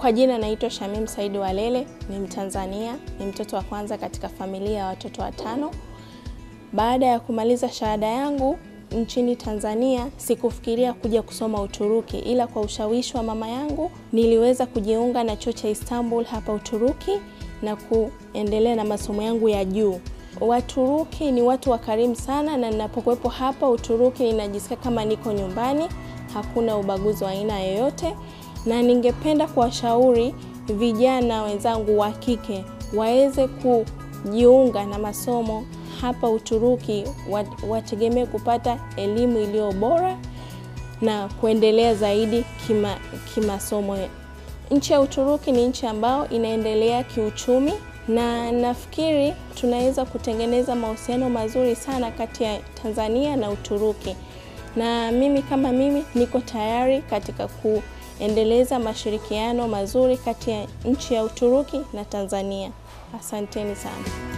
Kwa jina naitwa Shamim Said Walele, ni Mtanzania, ni mtoto wa kwanza katika familia ya watoto 5. Baada ya kumaliza shahada yangu nchini Tanzania, sikufikiria kuja kusoma Uturuki, ila kwa ushawishi wa mama yangu niliweza kujiunga na chuo cha Istanbul hapa Uturuki na kuendelea na masomo yangu ya juu. Waturuki ni watu wakarimu sana, na ninapokuwepo hapa Uturuki ninajisikia kama niko nyumbani, hakuna ubaguzi wa aina yoyote. Na ningependa kuwashauri vijana wenzangu wa kike waweze kujiunga na masomo hapa Uturuki, wategemee kupata elimu iliyo bora na kuendelea zaidi kimasomo. Nchi ya Uturuki ni nchi ambayo inaendelea kiuchumi, na nafikiri tunaweza kutengeneza mahusiano mazuri sana kati ya Tanzania na Uturuki. Na mimi kama mimi niko tayari katika kuendeleza mashirikiano mazuri kati ya nchi ya Uturuki na Tanzania. Asanteni sana.